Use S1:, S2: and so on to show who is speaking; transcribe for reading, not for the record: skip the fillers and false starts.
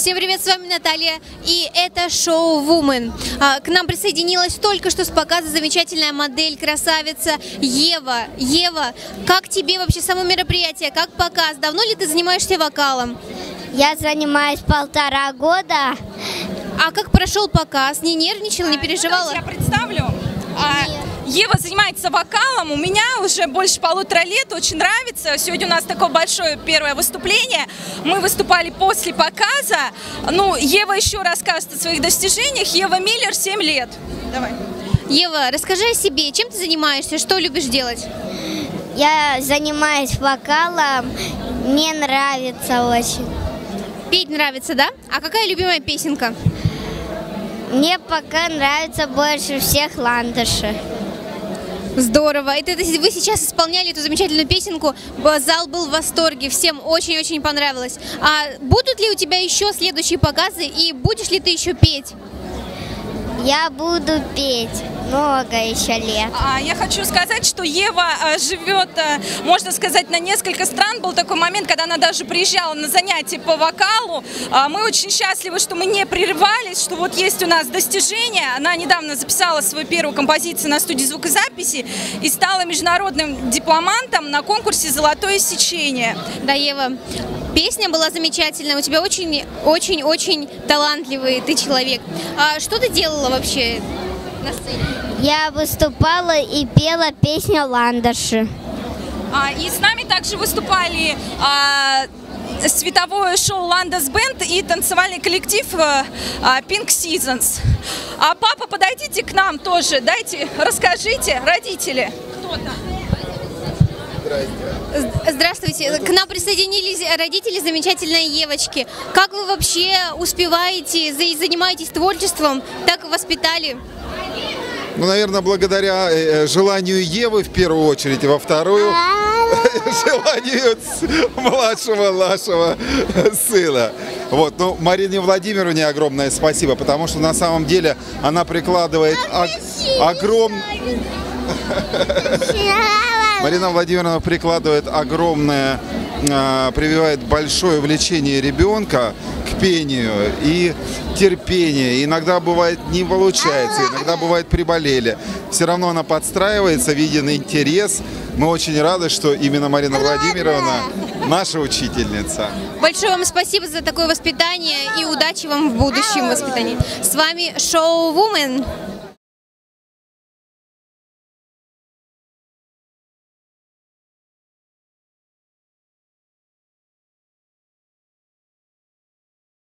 S1: Всем привет, с вами Наталья, и это шоу Woman. К нам присоединилась только что с показа замечательная модель, красавица Ева. Ева, как тебе вообще само мероприятие, как показ? Давно ли ты занимаешься вокалом?
S2: Я занимаюсь 1,5 года.
S1: А как прошел показ? Не нервничала, не переживала?
S3: Я представлю. Ева занимается вокалом, у меня уже больше 1,5 лет, очень нравится. Сегодня у нас такое большое первое выступление. Мы выступали после показа. Ну, Ева еще расскажет о своих достижениях. Ева Миллер, 7 лет. Давай.
S1: Ева, расскажи о себе, чем ты занимаешься, что любишь делать?
S2: Я занимаюсь вокалом, мне нравится очень.
S1: Петь нравится, да? А какая любимая песенка?
S2: Мне пока нравится больше всех «Ландыши».
S1: Здорово. Вы сейчас исполняли эту замечательную песенку, зал был в восторге, всем очень-очень понравилось. А будут ли у тебя еще следующие показы и будешь ли ты еще петь?
S2: Я буду петь много еще лет.
S3: Я хочу сказать, что Ева живет, можно сказать, на несколько стран. Был такой момент, когда она даже приезжала на занятия по вокалу. Мы очень счастливы, что мы не прерывались, что вот есть у нас достижения. Она недавно записала свою первую композицию на студии звукозаписи и стала международным дипломантом на конкурсе «Золотое сечение».
S1: Да, Ева, песня была замечательная, у тебя очень-очень талантливый ты человек. А что ты делала вообще на сцене?
S2: Я выступала и пела песню «Ландыши».
S3: И с нами также выступали световое шоу «Ландас Бенд» и танцевальный коллектив Pink Seasons. А папа, подойдите к нам тоже, расскажите, родители, кто там?
S1: Здравствуйте, к нам присоединились родители замечательной Евочки. Как вы вообще успеваете и занимаетесь творчеством, так воспитали?
S4: Ну, наверное, благодаря желанию Евы в первую очередь, и во вторую желанию младшего нашего сына. Вот, ну, Марине Владимировне огромное спасибо, потому что на самом деле она прикладывает Марина Владимировна прикладывает огромное, прививает большое влечение ребенка к пению и терпение. Иногда бывает не получается, иногда бывает приболели. Все равно она подстраивается, виден интерес. Мы очень рады, что именно Марина Владимировна наша учительница.
S1: Большое вам спасибо за такое воспитание и удачи вам в будущем воспитании. С вами шоу Woman.